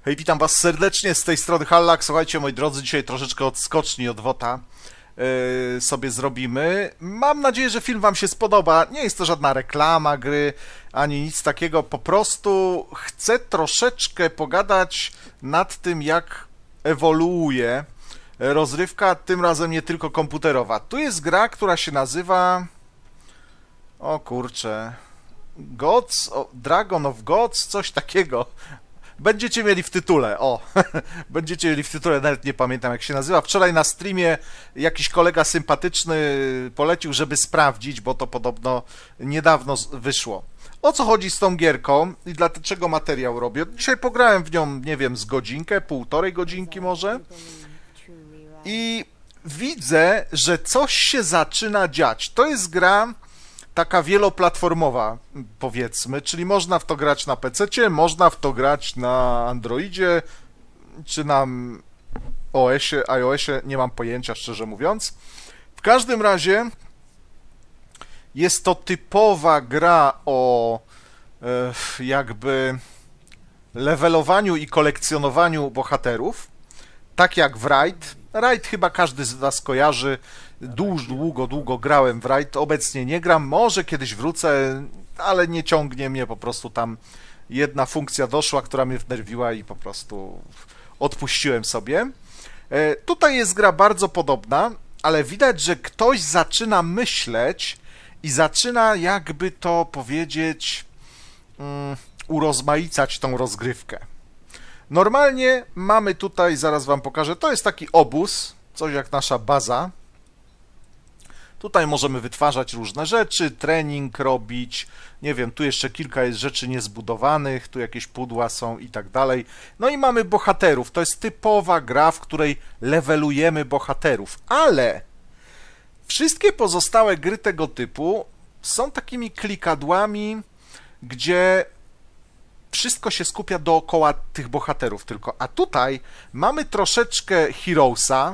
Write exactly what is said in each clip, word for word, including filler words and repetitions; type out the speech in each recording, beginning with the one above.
Hej, witam was serdecznie, z tej strony Hallak. Słuchajcie, moi drodzy, dzisiaj troszeczkę odskoczni od WOTA yy, sobie zrobimy. Mam nadzieję, że film wam się spodoba. Nie jest to żadna reklama gry, ani nic takiego. Po prostu chcę troszeczkę pogadać nad tym, jak ewoluuje rozrywka, tym razem nie tylko komputerowa. Tu jest gra, która się nazywa... O kurczę... Gods, o, Dragon of Gods, coś takiego. Będziecie mieli w tytule, o, będziecie mieli w tytule, nawet nie pamiętam jak się nazywa. Wczoraj na streamie jakiś kolega sympatyczny polecił, żeby sprawdzić, bo to podobno niedawno wyszło. O co chodzi z tą gierką i dlaczego materiał robię? Dzisiaj pograłem w nią, nie wiem, z godzinkę, półtorej godzinki może. I widzę, że coś się zaczyna dziać. To jest gra taka wieloplatformowa, powiedzmy, czyli można w to grać na pececie, można w to grać na Androidzie, czy na O S-ie, iOSie, nie mam pojęcia, szczerze mówiąc. W każdym razie jest to typowa gra o e, jakby levelowaniu i kolekcjonowaniu bohaterów, tak jak w Raid. Raid chyba każdy z was kojarzy. Długo, długo, długo grałem w Raid, obecnie nie gram, może kiedyś wrócę, ale nie ciągnie mnie po prostu tam. Jedna funkcja doszła, która mnie wnerwiła i po prostu odpuściłem sobie. E, tutaj jest gra bardzo podobna, ale widać, że ktoś zaczyna myśleć i zaczyna, jakby to powiedzieć, um, urozmaicać tą rozgrywkę. Normalnie mamy tutaj, zaraz wam pokażę, to jest taki obóz, coś jak nasza baza. Tutaj możemy wytwarzać różne rzeczy, trening robić, nie wiem, tu jeszcze kilka jest rzeczy niezbudowanych, tu jakieś pudła są i tak dalej. No i mamy bohaterów, to jest typowa gra, w której levelujemy bohaterów, ale wszystkie pozostałe gry tego typu są takimi klikadłami, gdzie wszystko się skupia dookoła tych bohaterów tylko, a tutaj mamy troszeczkę Heroesa,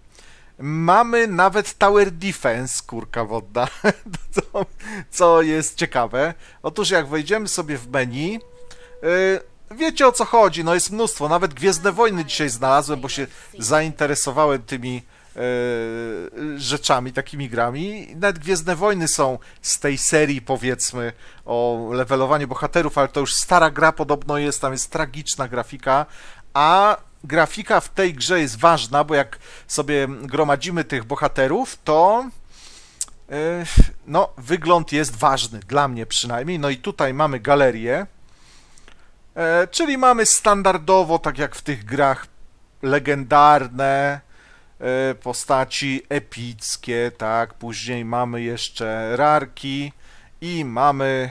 mamy nawet Tower Defense, kurka wodna, co, co jest ciekawe. Otóż jak wejdziemy sobie w menu, yy, wiecie o co chodzi, no jest mnóstwo, nawet Gwiezdne Wojny dzisiaj znalazłem, bo się zainteresowałem tymi yy, rzeczami, takimi grami. Nawet Gwiezdne Wojny są z tej serii, powiedzmy, o levelowaniu bohaterów, ale to już stara gra podobno jest, tam jest tragiczna grafika, a grafika w tej grze jest ważna, bo jak sobie gromadzimy tych bohaterów, to yy, no, wygląd jest ważny, dla mnie przynajmniej. No i tutaj mamy galerię, yy, czyli mamy standardowo, tak jak w tych grach, legendarne yy, postaci epickie, tak, później mamy jeszcze rarki i mamy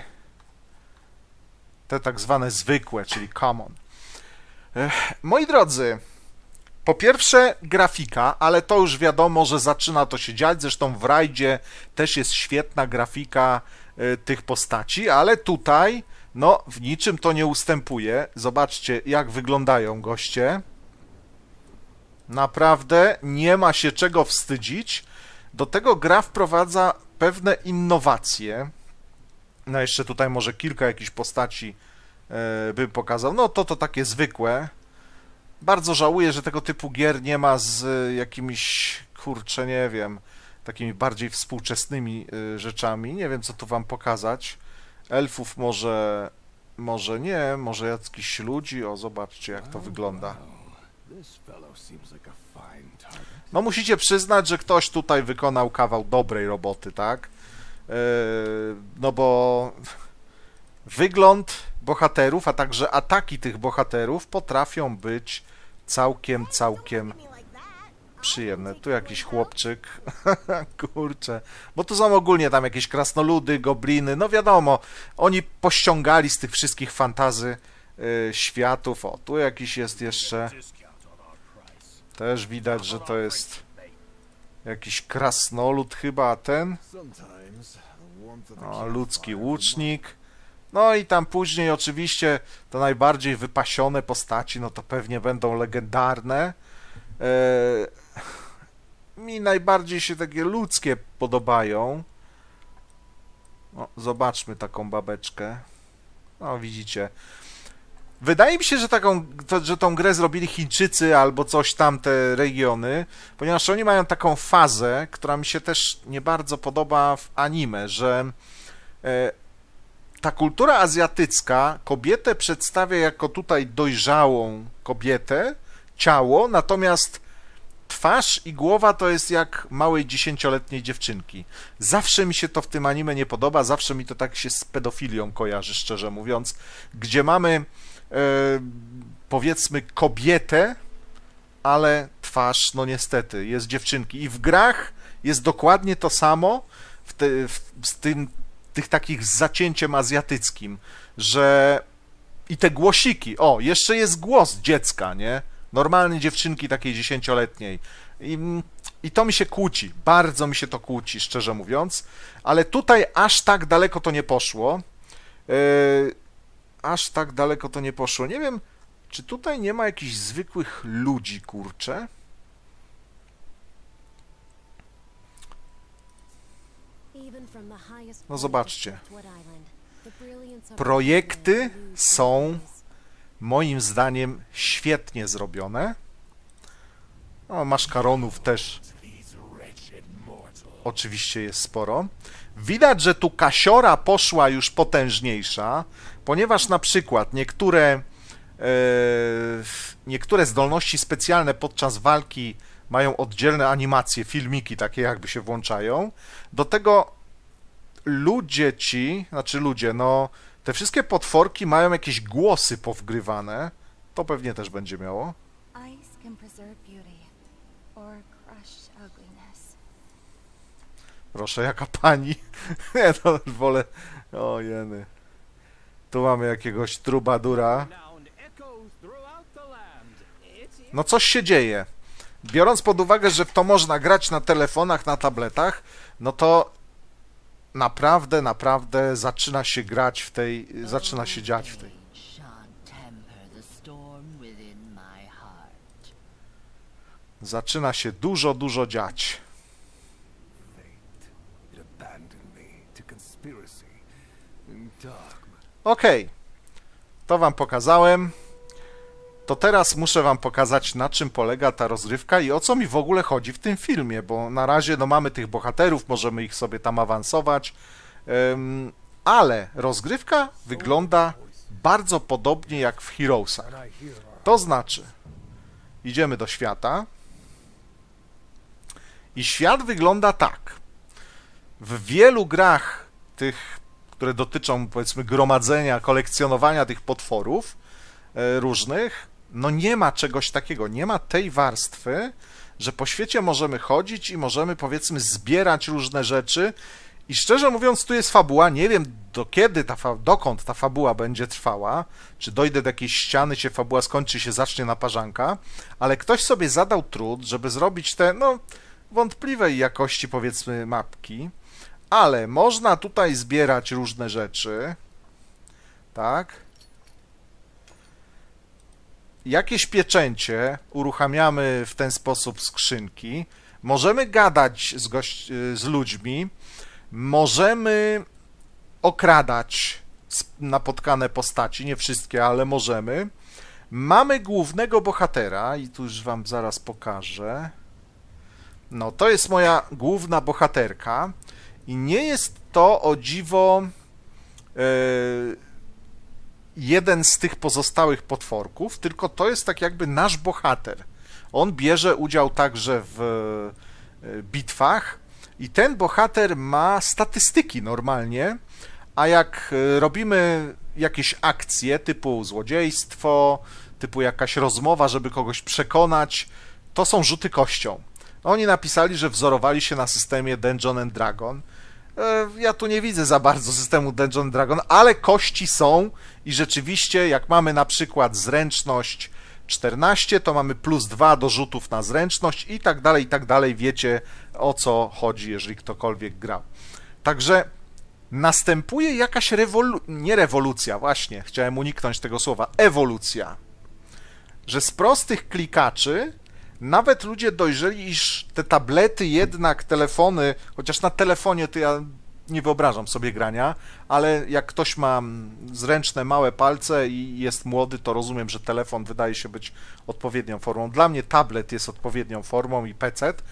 te tak zwane zwykłe, czyli common. Moi drodzy, po pierwsze grafika, ale to już wiadomo, że zaczyna to się dziać, zresztą w Raidzie też jest świetna grafika y, tych postaci, ale tutaj, no, w niczym to nie ustępuje. Zobaczcie, jak wyglądają goście. Naprawdę nie ma się czego wstydzić. Do tego gra wprowadza pewne innowacje. No, jeszcze tutaj może kilka jakichś postaci bym pokazał. No to to takie zwykłe. Bardzo żałuję, że tego typu gier nie ma z jakimiś, kurczę, nie wiem, takimi bardziej współczesnymi rzeczami. Nie wiem, co tu wam pokazać. Elfów może, może nie, może jakichś ludzi. O, zobaczcie, jak to wygląda. No musicie przyznać, że ktoś tutaj wykonał kawał dobrej roboty, tak? No bo wygląd bohaterów, a także ataki tych bohaterów potrafią być całkiem, całkiem przyjemne. Tu jakiś chłopczyk, kurczę, bo tu są ogólnie tam jakieś krasnoludy, gobliny, no wiadomo, oni pościągali z tych wszystkich fantazy y, światów. O, tu jakiś jest jeszcze, też widać, że to jest jakiś krasnolud chyba, a ten, o, ludzki łucznik. No i tam później oczywiście to najbardziej wypasione postaci, no to pewnie będą legendarne. Eee, mi najbardziej się takie ludzkie podobają. O, zobaczmy taką babeczkę. No widzicie. Wydaje mi się, że taką, to, że tą grę zrobili Chińczycy albo coś tam, te regiony, ponieważ oni mają taką fazę, która mi się też nie bardzo podoba w anime, że e, ta kultura azjatycka kobietę przedstawia jako tutaj dojrzałą kobietę, ciało, natomiast twarz i głowa to jest jak małej dziesięcioletniej dziewczynki. Zawsze mi się to w tym anime nie podoba, zawsze mi to tak się z pedofilią kojarzy, szczerze mówiąc, gdzie mamy e, powiedzmy kobietę, ale twarz, no niestety, jest dziewczynki. I w grach jest dokładnie to samo, w te, w, z tym, tych takich z zacięciem azjatyckim, że i te głosiki, o, jeszcze jest głos dziecka, nie? Normalnej dziewczynki takiej dziesięcioletniej. I, I to mi się kłóci, bardzo mi się to kłóci, szczerze mówiąc, ale tutaj aż tak daleko to nie poszło. Yy, aż tak daleko to nie poszło. Nie wiem, czy tutaj nie ma jakichś zwykłych ludzi, kurczę? No zobaczcie. Projekty są moim zdaniem świetnie zrobione. O, maszkaronów też oczywiście jest sporo. Widać, że tu kasiora poszła już potężniejsza, ponieważ na przykład niektóre e, niektóre zdolności specjalne podczas walki mają oddzielne animacje, filmiki takie jakby się włączają. Do tego ludzie ci, znaczy ludzie, no te wszystkie potworki mają jakieś głosy powgrywane. To pewnie też będzie miało. Proszę, jaka pani. Nie, to już wolę. O jeny. Tu mamy jakiegoś trubadura. No coś się dzieje. Biorąc pod uwagę, że w to można grać na telefonach, na tabletach, no to naprawdę, naprawdę zaczyna się grać w tej, zaczyna się dziać w tej. Zaczyna się dużo, dużo dziać. Okej, okay. To wam pokazałem. To teraz muszę wam pokazać, na czym polega ta rozgrywka i o co mi w ogóle chodzi w tym filmie, bo na razie no mamy tych bohaterów, możemy ich sobie tam awansować, um, ale rozgrywka wygląda bardzo podobnie jak w Heroesach. To znaczy, idziemy do świata i świat wygląda tak. W wielu grach tych, które dotyczą powiedzmy gromadzenia, kolekcjonowania tych potworów e, różnych, no nie ma czegoś takiego, nie ma tej warstwy, że po świecie możemy chodzić i możemy powiedzmy zbierać różne rzeczy i szczerze mówiąc tu jest fabuła, nie wiem do kiedy ta fa dokąd ta fabuła będzie trwała, czy dojdę do jakiejś ściany, się fabuła skończy, się zacznie naparzanka, ale ktoś sobie zadał trud, żeby zrobić te, no wątpliwej jakości powiedzmy mapki, ale można tutaj zbierać różne rzeczy, tak? Jakieś pieczęcie, uruchamiamy w ten sposób skrzynki, możemy gadać z, gość z ludźmi, możemy okradać napotkane postaci, nie wszystkie, ale możemy. Mamy głównego bohatera i tu już wam zaraz pokażę. No, to jest moja główna bohaterka i nie jest to o dziwo yy, jeden z tych pozostałych potworków, tylko to jest tak jakby nasz bohater. On bierze udział także w bitwach i ten bohater ma statystyki normalnie, a jak robimy jakieś akcje typu złodziejstwo, typu jakaś rozmowa, żeby kogoś przekonać, to są rzuty kością. Oni napisali, że wzorowali się na systemie Dungeon and Dragon. Ja tu nie widzę za bardzo systemu Dungeon and Dragon, ale kości są i rzeczywiście jak mamy na przykład zręczność czternaście, to mamy plus dwa do rzutów na zręczność i tak dalej, i tak dalej. Wiecie o co chodzi, jeżeli ktokolwiek grał. Także następuje jakaś rewolucja, nie rewolucja, właśnie, chciałem uniknąć tego słowa, ewolucja. Że z prostych klikaczy nawet ludzie dojrzeli, iż te tablety jednak, telefony, chociaż na telefonie to ja nie wyobrażam sobie grania, ale jak ktoś ma zręczne, małe palce i jest młody, to rozumiem, że telefon wydaje się być odpowiednią formą. Dla mnie tablet jest odpowiednią formą i pecet.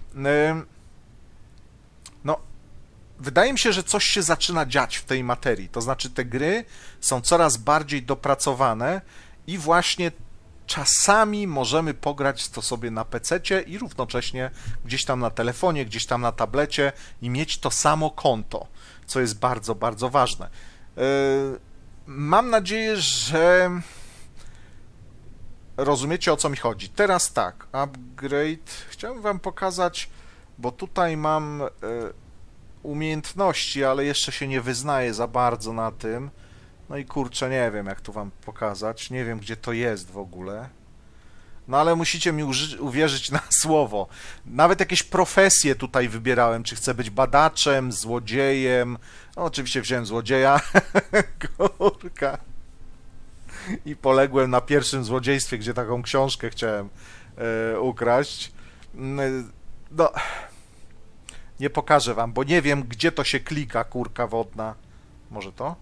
No, wydaje mi się, że coś się zaczyna dziać w tej materii. To znaczy, te gry są coraz bardziej dopracowane i właśnie czasami możemy pograć to sobie na pececie i równocześnie gdzieś tam na telefonie, gdzieś tam na tablecie i mieć to samo konto, co jest bardzo, bardzo ważne. Yy, mam nadzieję, że rozumiecie, o co mi chodzi. Teraz tak, upgrade. Chciałem wam pokazać, bo tutaj mam yy, umiejętności, ale jeszcze się nie wyznaję za bardzo na tym. No i kurczę, nie wiem, jak tu wam pokazać. Nie wiem, gdzie to jest w ogóle. No ale musicie mi uwierzyć na słowo. Nawet jakieś profesje tutaj wybierałem. Czy chcę być badaczem, złodziejem. No oczywiście wziąłem złodzieja. Kurka. I poległem na pierwszym złodziejstwie, gdzie taką książkę chciałem e, ukraść. No... Nie pokażę wam, bo nie wiem, gdzie to się klika, kurka wodna. Może to?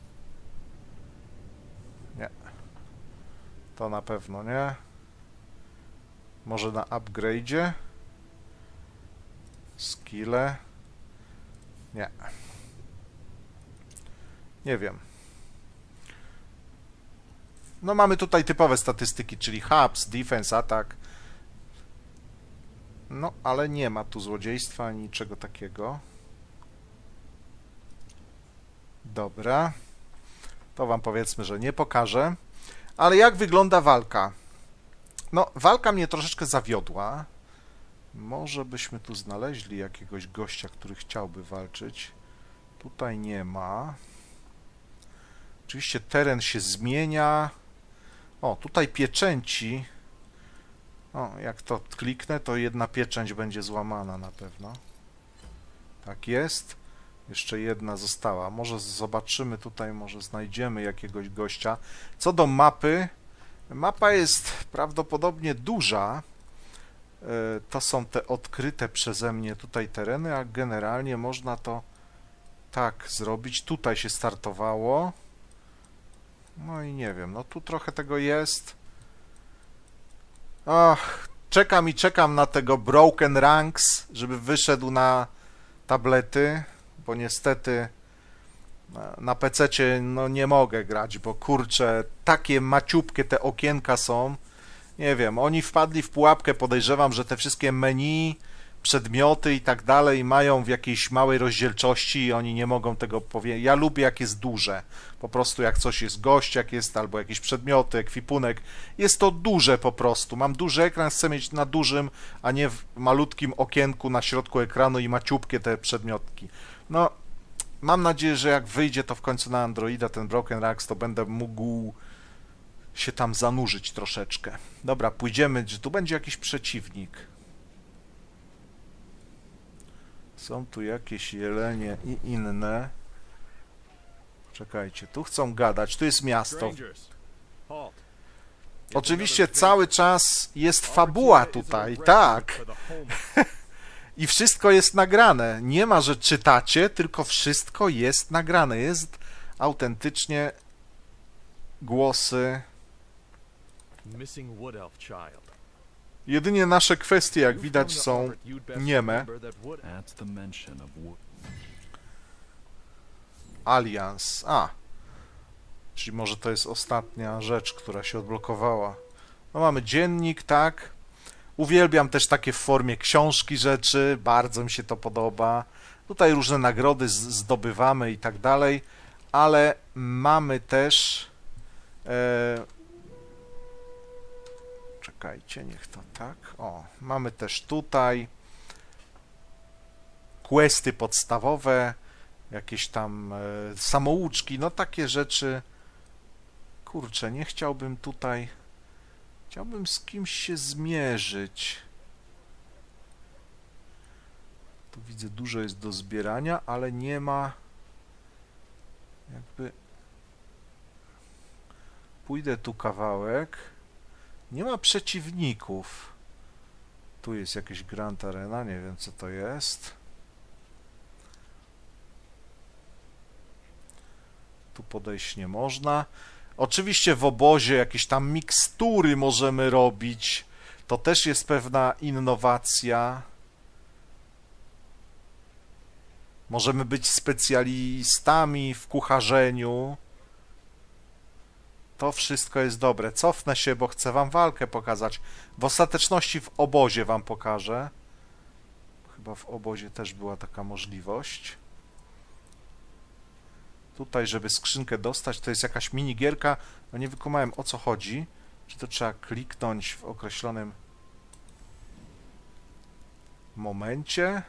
Nie. To na pewno nie. Może na upgrade'zie? Skille? Nie. Nie wiem. No mamy tutaj typowe statystyki, czyli hubs, defense, attack. No, ale nie ma tu złodziejstwa ani niczego takiego. Dobra. To wam powiedzmy, że nie pokażę. Ale jak wygląda walka? No, walka mnie troszeczkę zawiodła. Może byśmy tu znaleźli jakiegoś gościa, który chciałby walczyć. Tutaj nie ma. Oczywiście teren się zmienia. O, tutaj pieczęci. O, jak to kliknę, to jedna pieczęć będzie złamana na pewno. Tak jest. Jeszcze jedna została. Może zobaczymy tutaj, może znajdziemy jakiegoś gościa. Co do mapy, mapa jest prawdopodobnie duża. To są te odkryte przeze mnie tutaj tereny, a generalnie można to tak zrobić. Tutaj się startowało. No i nie wiem, no tu trochę tego jest. Ach, czekam i czekam na tego Broken Ranks, żeby wyszedł na tablety, bo niestety na pececie no nie mogę grać, bo kurczę, takie maciupkie te okienka są. Nie wiem, oni wpadli w pułapkę, podejrzewam, że te wszystkie menu, przedmioty i tak dalej mają w jakiejś małej rozdzielczości i oni nie mogą tego powiedzieć. Ja lubię, jak jest duże. Po prostu jak coś jest gość, jak jest albo jakieś przedmioty, ekwipunek. Jest to duże po prostu. Mam duży ekran, chcę mieć na dużym, a nie w malutkim okienku na środku ekranu i maciupkie te przedmiotki. No, mam nadzieję, że jak wyjdzie to w końcu na Androida, ten Broken Ranks, to będę mógł się tam zanurzyć troszeczkę. Dobra, pójdziemy, czy tu będzie jakiś przeciwnik. Są tu jakieś jelenie i inne. Czekajcie, tu chcą gadać, tu jest miasto. Oczywiście cały czas jest fabuła tutaj, tak. I wszystko jest nagrane. Nie ma, że czytacie, tylko wszystko jest nagrane. Jest autentycznie głosy. Jedynie nasze kwestie, jak widać, są nieme. Alians. A. Czyli może to jest ostatnia rzecz, która się odblokowała. No mamy dziennik, tak. Uwielbiam też takie w formie książki rzeczy. Bardzo mi się to podoba. Tutaj różne nagrody zdobywamy i tak dalej. Ale mamy też... E, Czekajcie, niech to tak. O, mamy też tutaj questy podstawowe, jakieś tam e, samouczki, no takie rzeczy. Kurczę, nie chciałbym tutaj... Chciałbym z kimś się zmierzyć. Tu widzę, dużo jest do zbierania, ale nie ma... Jakby... Pójdę tu kawałek. Nie ma przeciwników. Tu jest jakieś Grand Arena, nie wiem co to jest. Tu podejść nie można. Oczywiście w obozie jakieś tam mikstury możemy robić. To też jest pewna innowacja. Możemy być specjalistami w kucharzeniu. To wszystko jest dobre. Cofnę się, bo chcę wam walkę pokazać. W ostateczności w obozie wam pokażę. Chyba w obozie też była taka możliwość. Tutaj, żeby skrzynkę dostać, to jest jakaś minigierka. No nie wykumałem, o co chodzi. Czy to trzeba kliknąć w określonym momencie?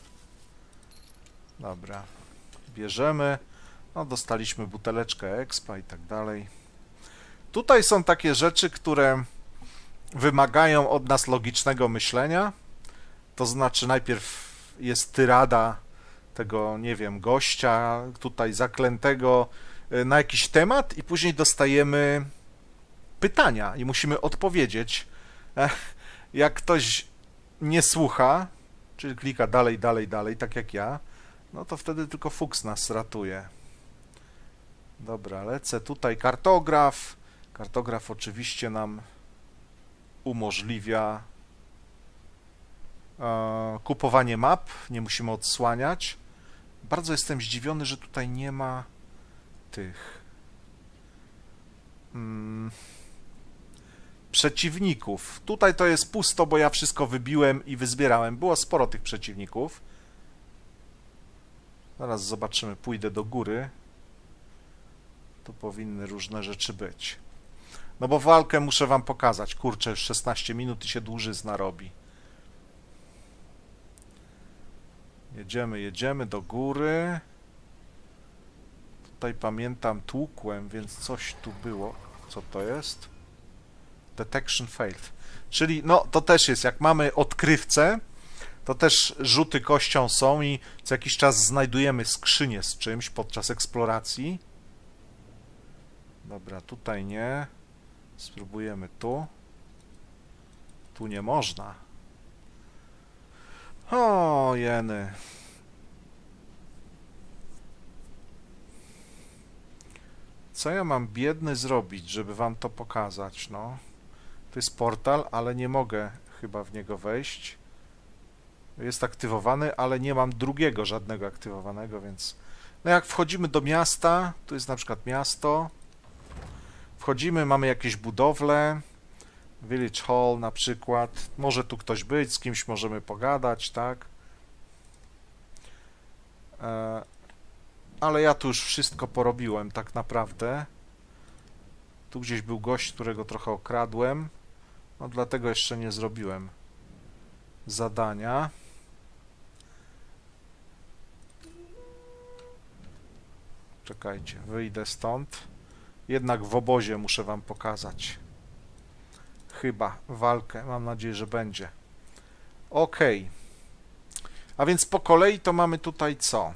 Dobra. Bierzemy. No, dostaliśmy buteleczkę expa i tak dalej. Tutaj są takie rzeczy, które wymagają od nas logicznego myślenia. To znaczy najpierw jest tyrada tego, nie wiem, gościa tutaj zaklętego na jakiś temat i później dostajemy pytania i musimy odpowiedzieć. Jak ktoś nie słucha, czyli klika dalej, dalej, dalej, tak jak ja, no to wtedy tylko fuks nas ratuje. Dobra, lecę tutaj. Kartograf. Kartograf oczywiście nam umożliwia e, kupowanie map. Nie musimy odsłaniać. Bardzo jestem zdziwiony, że tutaj nie ma tych hmm, przeciwników. Tutaj to jest pusto, bo ja wszystko wybiłem i wyzbierałem. Było sporo tych przeciwników. Zaraz zobaczymy. Pójdę do góry. Tu powinny różne rzeczy być. No bo walkę muszę wam pokazać. Kurczę, już szesnaście minut i się dłużyzna robi. Jedziemy, jedziemy do góry. Tutaj pamiętam, tłukłem, więc coś tu było. Co to jest? Detection failed. Czyli, no, to też jest, jak mamy odkrywcę, to też rzuty kością są i co jakiś czas znajdujemy skrzynię z czymś podczas eksploracji. Dobra, tutaj nie. Spróbujemy tu. Tu nie można. O, jeny. Co ja mam biedny zrobić, żeby wam to pokazać, no? To jest portal, ale nie mogę chyba w niego wejść. Jest aktywowany, ale nie mam drugiego żadnego aktywowanego, więc... No jak wchodzimy do miasta, tu jest na przykład miasto. Wchodzimy, mamy jakieś budowle. Village Hall na przykład. Może tu ktoś być, z kimś możemy pogadać, tak? E, ale ja tu już wszystko porobiłem tak naprawdę. Tu gdzieś był gość, którego trochę okradłem. No dlatego jeszcze nie zrobiłem zadania. Czekajcie, wyjdę stąd. Jednak w obozie muszę wam pokazać. Chyba walkę. Mam nadzieję, że będzie. Ok. A więc po kolei to mamy tutaj co?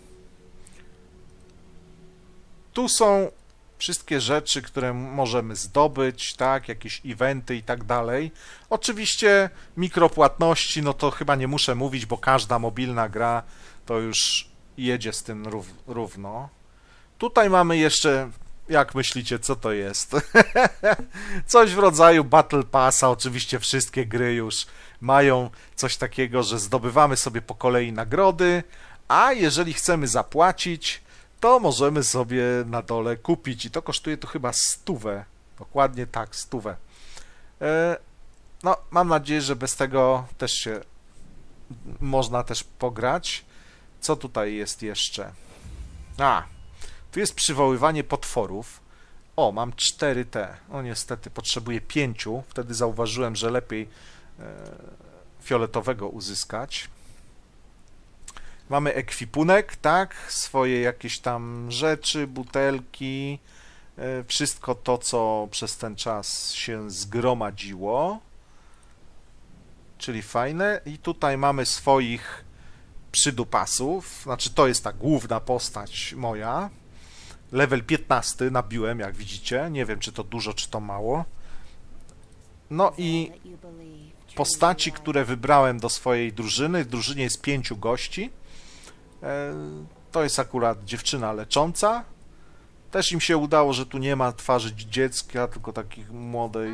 Tu są wszystkie rzeczy, które możemy zdobyć, tak? Jakieś eventy i tak dalej. Oczywiście mikropłatności, no to chyba nie muszę mówić, bo każda mobilna gra to już jedzie z tym rów, równo. Tutaj mamy jeszcze... Jak myślicie, co to jest? Coś w rodzaju Battle Passa. Oczywiście wszystkie gry już mają coś takiego, że zdobywamy sobie po kolei nagrody, a jeżeli chcemy zapłacić, to możemy sobie na dole kupić i to kosztuje tu chyba stówę. Dokładnie tak, stówę. No, mam nadzieję, że bez tego też się można też pograć. Co tutaj jest jeszcze? A, tu jest przywoływanie potworów. O, mam cztery te. O, niestety potrzebuję pięciu. Wtedy zauważyłem, że lepiej e, fioletowego uzyskać. Mamy ekwipunek, tak? Swoje jakieś tam rzeczy, butelki. E, wszystko to, co przez ten czas się zgromadziło. Czyli fajne. I tutaj mamy swoich przydupasów. Znaczy, to jest ta główna postać moja. Level piętnasty nabiłem, jak widzicie. Nie wiem, czy to dużo, czy to mało. No i postaci, które wybrałem do swojej drużyny. W drużynie jest pięciu gości. To jest akurat dziewczyna lecząca. Też im się udało, że tu nie ma twarzy dziecka, tylko takich młodej.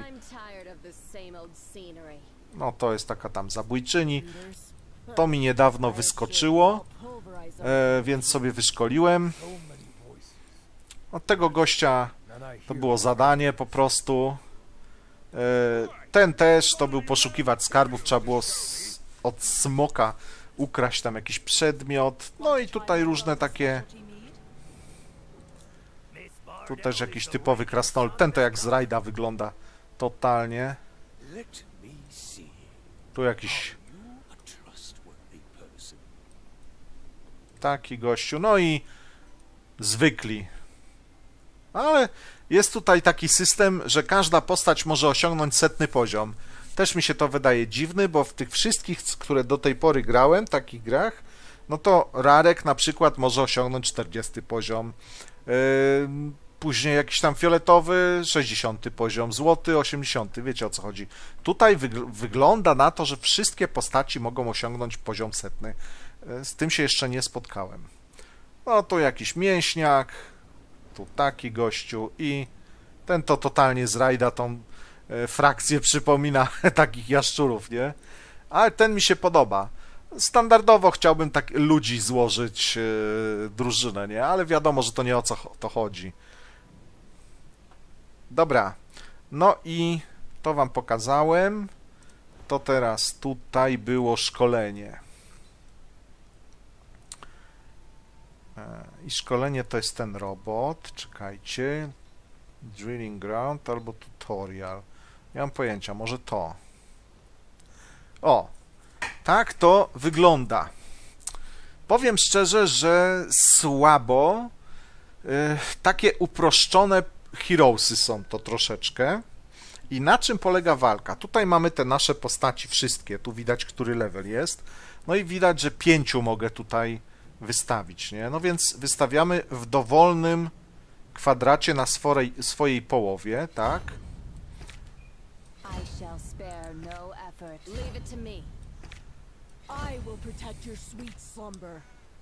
No to jest taka tam zabójczyni. To mi niedawno wyskoczyło, e, więc sobie wyszkoliłem. Od tego gościa to było zadanie po prostu. E, ten też to był poszukiwacz skarbów, trzeba było z, od smoka ukraść tam jakiś przedmiot. No i tutaj różne takie... Tu też jakiś typowy krasnolud. Ten to jak z rajda wygląda totalnie. Tu jakiś taki gościu. No i zwykli. Ale jest tutaj taki system, że każda postać może osiągnąć setny poziom. Też mi się to wydaje dziwny, bo w tych wszystkich, które do tej pory grałem, takich grach, no to Rarek na przykład może osiągnąć czterdziesty poziom. Yy, później jakiś tam fioletowy, sześćdziesiąty poziom, złoty, osiemdziesiąty, wiecie o co chodzi. Tutaj wyg wygląda na to, że wszystkie postaci mogą osiągnąć poziom setny. Yy, z tym się jeszcze nie spotkałem. No tu jakiś mięśniak, tu taki gościu i ten to totalnie z rajda tą yy, frakcję przypomina takich jaszczurów, nie? Ale ten mi się podoba. Standardowo chciałbym tak ludzi złożyć yy, drużynę, nie? Ale wiadomo, że to nie o co to chodzi. Dobra. No i to wam pokazałem. To teraz tutaj było szkolenie. I szkolenie to jest ten robot. Czekajcie. Drilling ground albo tutorial. Nie mam pojęcia, może to. O! Tak to wygląda. Powiem szczerze, że słabo. Yy, takie uproszczone heroesy są to troszeczkę. I na czym polega walka? Tutaj mamy te nasze postaci wszystkie. Tu widać, który level jest. No i widać, że pięciu mogę tutaj wystawić, nie? No więc wystawiamy w dowolnym kwadracie na swojej, swojej połowie, tak? I shall spare no effort. Leave it to me. I will protect your sweet slumber.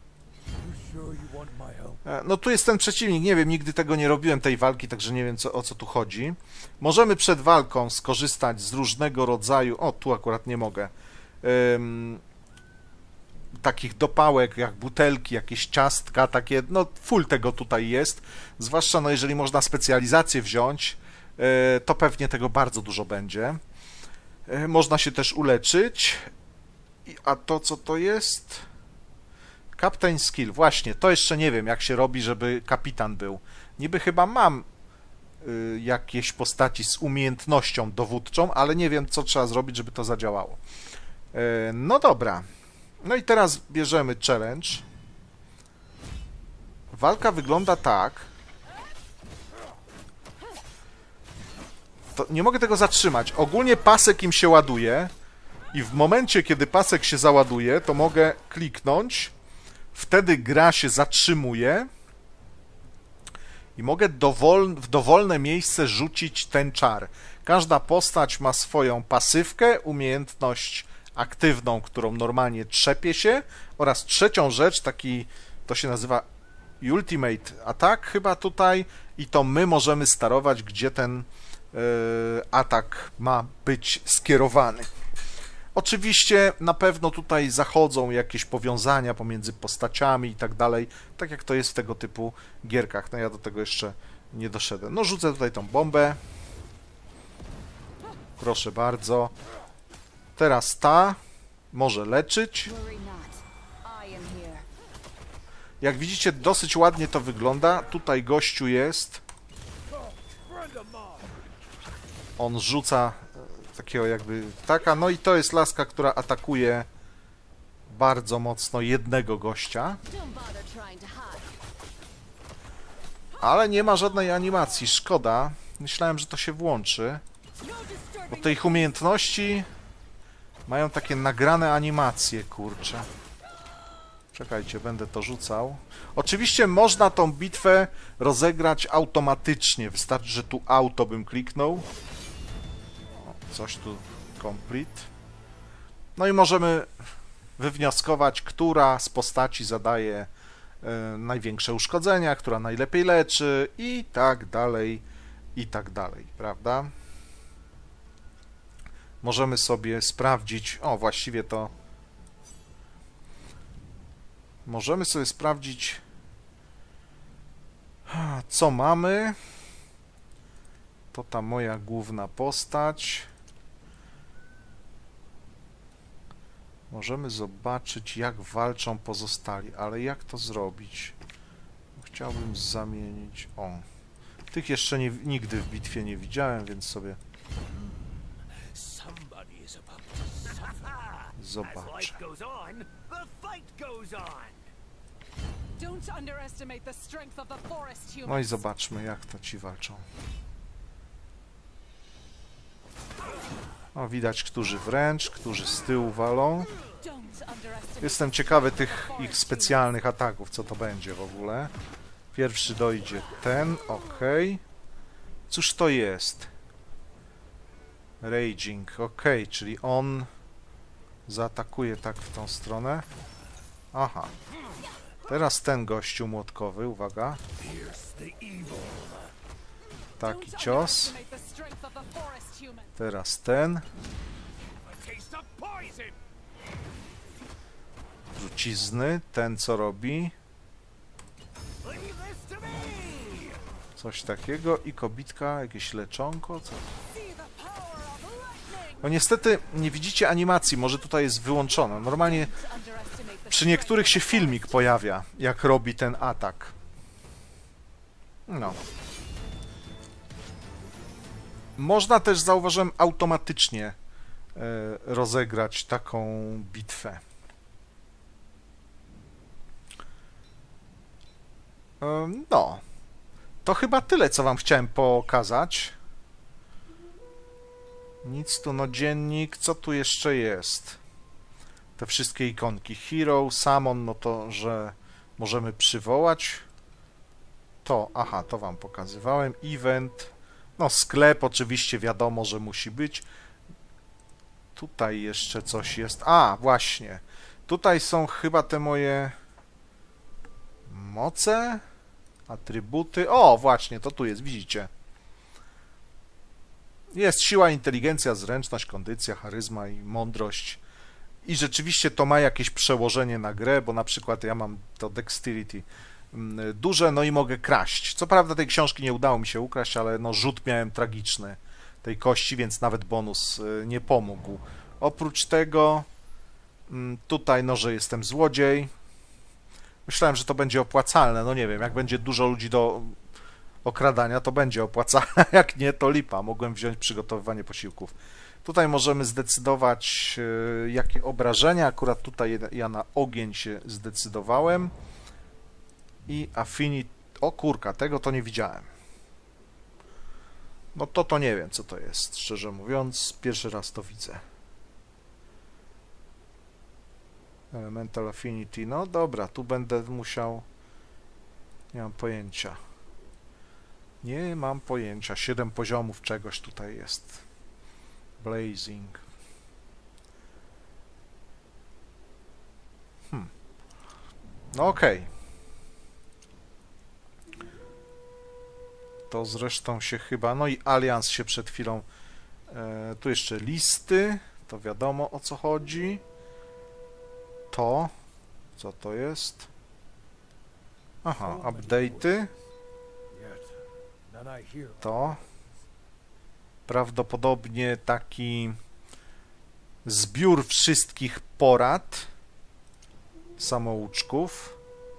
No tu jest ten przeciwnik, nie wiem, nigdy tego nie robiłem, tej walki, także nie wiem co, o co tu chodzi. Możemy przed walką skorzystać z różnego rodzaju, o tu akurat nie mogę, um, takich dopałek jak butelki, jakieś ciastka, takie, no full tego tutaj jest, zwłaszcza no jeżeli można specjalizację wziąć, e, to pewnie tego bardzo dużo będzie. E, można się też uleczyć, I, a to co to jest? Captain Skill, właśnie, to jeszcze nie wiem jak się robi, żeby kapitan był. Niby chyba mam y, jakieś postaci z umiejętnością dowódczą, ale nie wiem co trzeba zrobić, żeby to zadziałało. Y, no dobra. No i teraz bierzemy challenge. Walka wygląda tak. To nie mogę tego zatrzymać. Ogólnie pasek im się ładuje i w momencie, kiedy pasek się załaduje, to mogę kliknąć. Wtedy gra się zatrzymuje i mogę dowol, w dowolne miejsce rzucić ten czar. Każda postać ma swoją pasywkę, umiejętność aktywną, którą normalnie trzepie się, oraz trzecią rzecz, taki, to się nazywa Ultimate Attack chyba tutaj, i to my możemy sterować, gdzie ten yy, atak ma być skierowany. Oczywiście na pewno tutaj zachodzą jakieś powiązania pomiędzy postaciami i tak dalej, tak jak to jest w tego typu gierkach. No ja do tego jeszcze nie doszedłem. No rzucę tutaj tą bombę. Proszę bardzo. Teraz ta może leczyć. Jak widzicie, dosyć ładnie to wygląda. Tutaj gościu jest. On rzuca takiego jakby taka, no i to jest laska, która atakuje bardzo mocno jednego gościa. Ale nie ma żadnej animacji, szkoda. Myślałem, że to się włączy. Bo te ich umiejętności mają takie nagrane animacje, kurczę. Czekajcie, będę to rzucał. Oczywiście można tą bitwę rozegrać automatycznie. Wystarczy, że tu auto bym kliknął. Coś tu complete. No i możemy wywnioskować, która z postaci zadaje e, największe uszkodzenia, która najlepiej leczy i tak dalej, i tak dalej, prawda? Możemy sobie sprawdzić, o właściwie to możemy sobie sprawdzić, co mamy. To ta moja główna postać. Możemy zobaczyć, jak walczą pozostali, ale jak to zrobić? Chciałbym zamienić... O, tych jeszcze nie, nigdy w bitwie nie widziałem, więc sobie zobaczę. No i zobaczmy, jak to ci walczą. O, widać, którzy wręcz, którzy z tyłu walą. Jestem ciekawy tych ich specjalnych ataków, co to będzie w ogóle. Pierwszy dojdzie ten, ok. Cóż to jest? Raging, ok, czyli on zaatakuje tak w tą stronę. Aha. Teraz ten gościu młotkowy, uwaga. Taki cios. Teraz ten. Trucizny. Ten co robi? Coś takiego. I kobitka, jakieś leczonko. Co? No niestety nie widzicie animacji, może tutaj jest wyłączona. Normalnie przy niektórych się filmik pojawia, jak robi ten atak. No. Można też, zauważyłem, automatycznie e, rozegrać taką bitwę. E, no. To chyba tyle, co wam chciałem pokazać. Nic tu, no dziennik. Co tu jeszcze jest? Te wszystkie ikonki. Hero, Summon, no to, że możemy przywołać. To, aha, to wam pokazywałem. Event. No sklep oczywiście wiadomo, że musi być. Tutaj jeszcze coś jest. A, właśnie. Tutaj są chyba te moje moce, atrybuty. O, właśnie, to tu jest, widzicie. Jest siła, inteligencja, zręczność, kondycja, charyzma i mądrość. I rzeczywiście to ma jakieś przełożenie na grę, bo na przykład ja mam to dexterity duże, no i mogę kraść. Co prawda tej książki nie udało mi się ukraść, ale no rzut miałem tragiczny tej kości, więc nawet bonus nie pomógł. Oprócz tego tutaj, no, że jestem złodziej. Myślałem, że to będzie opłacalne, no nie wiem, jak będzie dużo ludzi do okradania, to będzie opłacalne, jak nie, to lipa. Mogłem wziąć przygotowywanie posiłków. Tutaj możemy zdecydować, jakie obrażenia, akurat tutaj ja na ogień się zdecydowałem. I Affinity... O kurka, tego to nie widziałem. No to to nie wiem, co to jest, szczerze mówiąc. Pierwszy raz to widzę. Elemental Affinity. No dobra, tu będę musiał... Nie mam pojęcia. Nie mam pojęcia. Siedem poziomów czegoś tutaj jest. Blazing. Hmm. No okej. Okay. To zresztą się chyba... No i Alians się przed chwilą... E, tu jeszcze listy. To wiadomo, o co chodzi. To... Co to jest? Aha, update'y. To... Prawdopodobnie taki... zbiór wszystkich porad samouczków.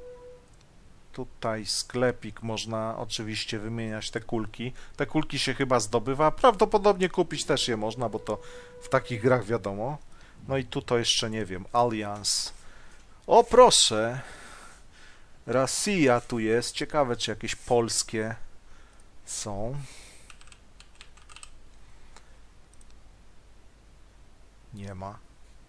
Tutaj sklepik, można oczywiście wymieniać te kulki. Te kulki się chyba zdobywa. Prawdopodobnie kupić też je można, bo to w takich grach wiadomo. No i tu to jeszcze nie wiem. Alliance. O proszę! Rosja tu jest. Ciekawe, czy jakieś polskie są. Nie ma.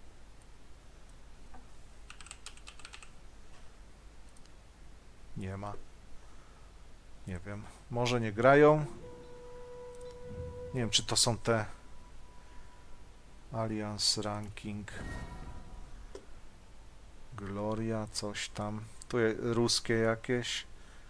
Nie ma. Nie wiem. Może nie grają. Nie wiem, czy to są te Alliance Ranking. Gloria, coś tam. Tu jest ruskie jakieś.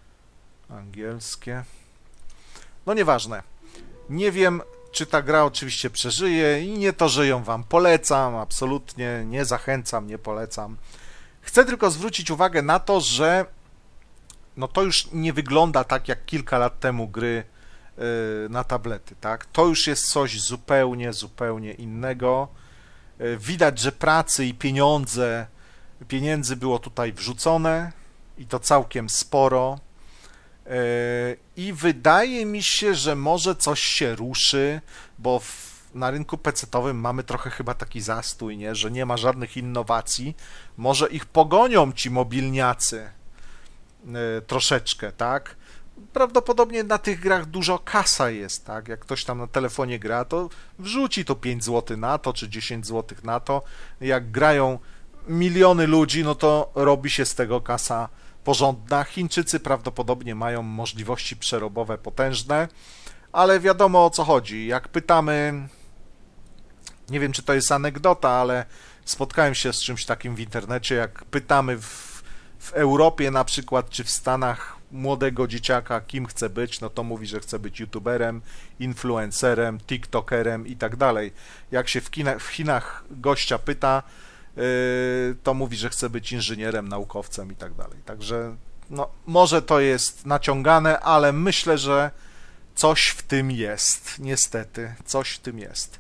Angielskie. No nieważne. Nie wiem, czy ta gra oczywiście przeżyje i nie to, że ją wam polecam, absolutnie nie zachęcam, nie polecam. Chcę tylko zwrócić uwagę na to, że no to już nie wygląda tak jak kilka lat temu gry yy, na tablety, tak? To już jest coś zupełnie, zupełnie innego. Yy, widać, że pracy i pieniądze, pieniędzy było tutaj wrzucone i to całkiem sporo. Yy, I wydaje mi się, że może coś się ruszy, bo w, na rynku pecetowym mamy trochę chyba taki zastój, nie? Że nie ma żadnych innowacji. Może ich pogonią ci mobilniacy yy, troszeczkę, tak? Prawdopodobnie na tych grach dużo kasa jest, tak? Jak ktoś tam na telefonie gra, to wrzuci to pięć złotych na to, czy dziesięć złotych na to. Jak grają miliony ludzi, no to robi się z tego kasa porządna. Chińczycy prawdopodobnie mają możliwości przerobowe potężne, ale wiadomo o co chodzi. Jak pytamy, nie wiem czy to jest anegdota, ale spotkałem się z czymś takim w internecie, jak pytamy w, w Europie na przykład, czy w Stanach młodego dzieciaka, kim chce być, no to mówi, że chce być youtuberem, influencerem, tiktokerem i tak dalej. Jak się w Chinach, w Chinach gościa pyta, to mówi, że chce być inżynierem, naukowcem i tak dalej. Także no, może to jest naciągane, ale myślę, że coś w tym jest. Niestety, coś w tym jest.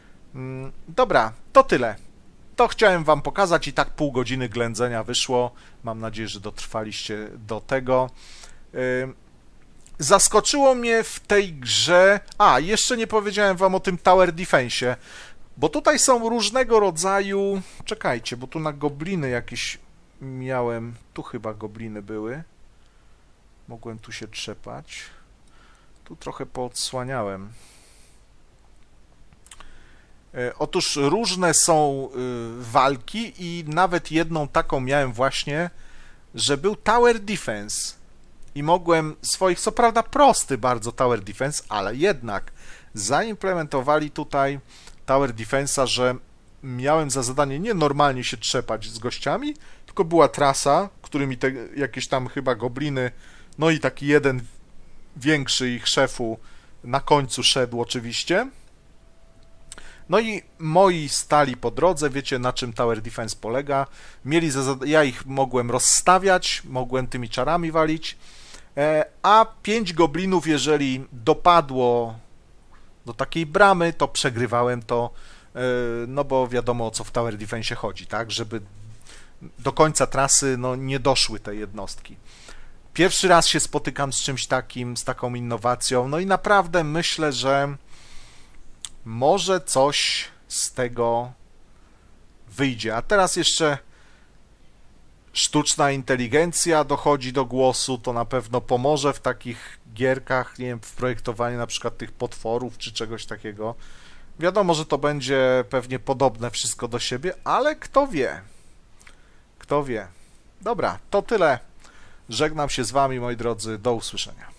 Dobra, to tyle. To chciałem wam pokazać i tak pół godziny ględzenia wyszło. Mam nadzieję, że dotrwaliście do tego. Zaskoczyło mnie w tej grze... A, jeszcze nie powiedziałem wam o tym Tower Defense'ie. Bo tutaj są różnego rodzaju... Czekajcie, bo tu na gobliny jakieś miałem... Tu chyba gobliny były. Mogłem tu się trzepać. Tu trochę poodsłaniałem. Otóż różne są walki i nawet jedną taką miałem właśnie, że był Tower Defense. I mogłem swoich, co prawda prosty bardzo Tower Defense, ale jednak zaimplementowali tutaj Tower Defense'a, że miałem za zadanie nie normalnie się trzepać z gościami, tylko była trasa, którymi te jakieś tam chyba gobliny, no i taki jeden większy ich szefu na końcu szedł oczywiście. No i moi stali po drodze, wiecie na czym Tower Defense polega, mieli za zadanie, ja ich mogłem rozstawiać, mogłem tymi czarami walić, a pięć goblinów, jeżeli dopadło do takiej bramy, to przegrywałem to, no bo wiadomo o co w Tower Defense chodzi, tak, żeby do końca trasy no, nie doszły te jednostki. Pierwszy raz się spotykam z czymś takim, z taką innowacją, no i naprawdę myślę, że może coś z tego wyjdzie. A teraz jeszcze sztuczna inteligencja dochodzi do głosu, to na pewno pomoże w takich gierkach, nie wiem, w projektowaniu na przykład tych potworów czy czegoś takiego. Wiadomo, że to będzie pewnie podobne wszystko do siebie, ale kto wie? Kto wie? Dobra, to tyle. Żegnam się z wami, moi drodzy, do usłyszenia.